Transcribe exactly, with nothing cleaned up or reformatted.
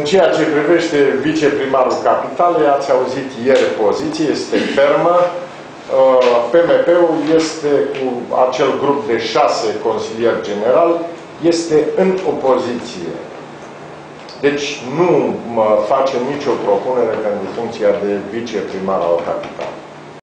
În ceea ce privește viceprimarul Capitalei, ați auzit ieri poziție, este fermă. P M P-ul este cu acel grup de șase consilieri generali, este în opoziție. Deci nu mă face nicio propunere pentru funcția de viceprimar al Capitalei.